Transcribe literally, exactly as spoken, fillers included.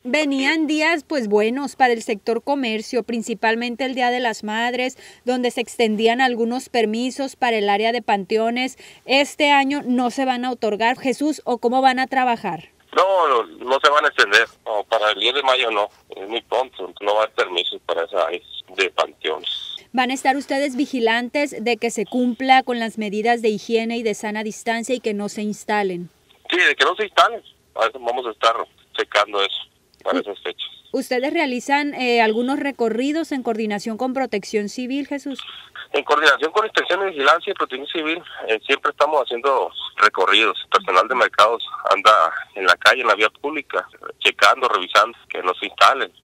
Venían días pues buenos para el sector comercio, principalmente el Día de las Madres, donde se extendían algunos permisos para el área de panteones. Este año no se van a otorgar, Jesús, ¿o cómo van a trabajar? No, no, no se van a extender. No, para el diez de mayo no, es muy pronto, no va a haber permisos para esa área de panteones. ¿Van a estar ustedes vigilantes de que se cumpla con las medidas de higiene y de sana distancia y que no se instalen? Sí, de que no se instalen. A eso vamos a estar checando eso para esas fechas. ¿Ustedes realizan eh, algunos recorridos en coordinación con Protección Civil, Jesús? En coordinación con Inspección de Vigilancia y Protección Civil, eh, siempre estamos haciendo recorridos. El personal de mercados anda en la calle, en la vía pública, checando, revisando que no se instalen.